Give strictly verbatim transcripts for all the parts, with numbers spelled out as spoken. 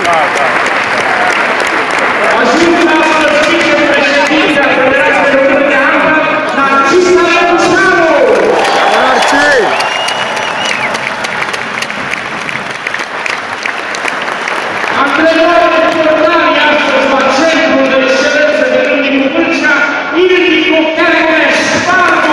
Ajungem astăzi vicepreședinte al Federației Române de Handbal, Narcisa Rădușanu! Antrenorul de portari astăzi la Centrul de Excelență de Râmnicu Vâlcea, Ildicu Keremeș Spartu!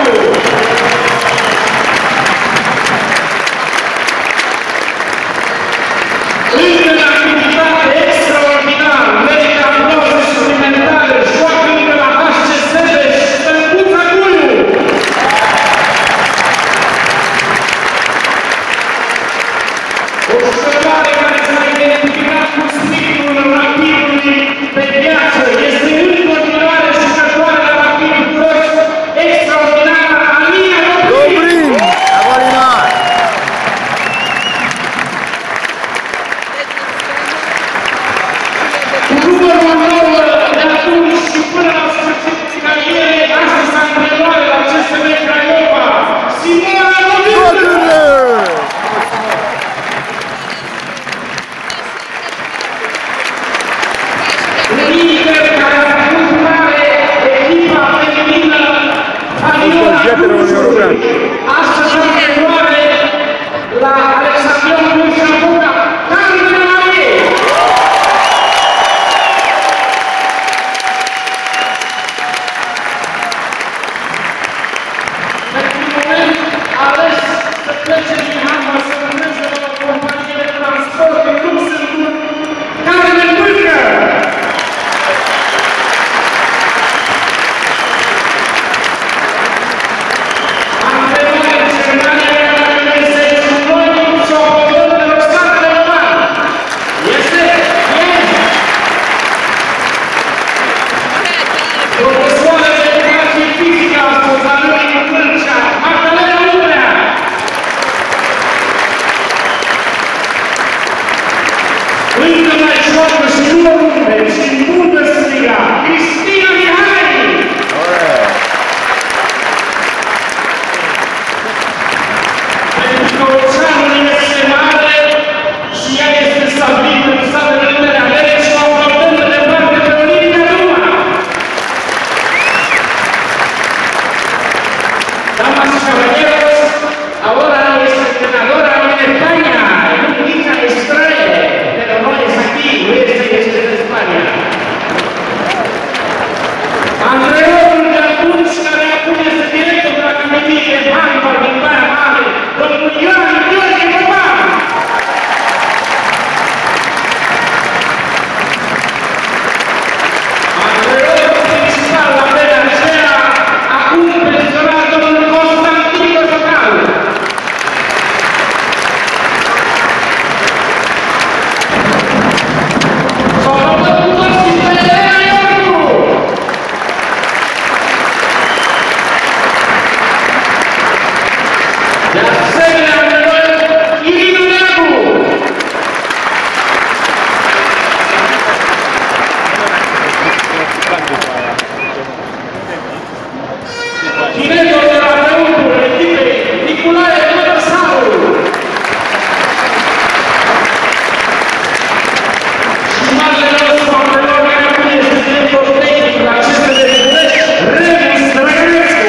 Încă în activitate extraordinară, merită aplauze suplimentare, joacă încă la H C Sebeș, Stălcuța Guliu! O jucătoare care s-a identificat cu spiritul rapidului pe viață, este în continuare jucătoare la Rapidul Cluj, extraordinară, Alina Dobrin! Cu numărul nouă de atunci și până la sfârșitul carierei, astăzi antrenoare la C S M Craiova, Simona Dobrin! Un lider care a făcut mare echipa feminină Fabiola Clujului. Astăzi antrenoare la Alexandrion Cluj-Napoca, Carmen Marie. Pentru moment a ales să plece din handbal să lucreze la o companie de transport în Luxemburg, Carmen Bârcă. Antrenoare în Germania, care este un noi și o hotărât de Roxana de Roman. Este Ian. Profesoară de educație fizică astăzi la Râmnicu Vâlcea, Magdalena Udrea. Încă mai joacă și în Runde și în Bundesliga, Cristina Mihai. Pentru că oceanul este mare și ea este stabilită în Statele Unite ale Americii și o aplaudăm de departe pe Olimpia Duma. Damas y caballeros, ahora nuestra entrenadora en España, Luisa Estrella, pero no es aquí, no es este de España. Antrenorul de atunci care acum este director de la Academie de Handbal din Baia Mare, domnul Ioan Gheorghe Popan. Antrenorul principal la vremea aceea, acum pensionat domnul Constantin Cojocal. Și-o aplaudăm cu toții pe Elena Iorgu. De asemenea, antrenor Irina Neagu. Director de la Tăutul echipei, Nicolae Mătăsaru. Și marele nostru antrenor care acum este director tehnic la C S M București, Remi Străinescu.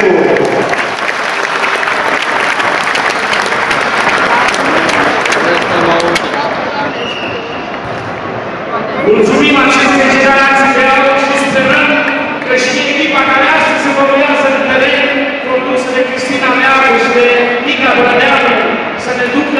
Mulțumim acestei generații de aur și sperăm că și echipa care astăzi se formează în teren, produsă de Cristina Neagu și de Nica Brădeanu, să ne ducă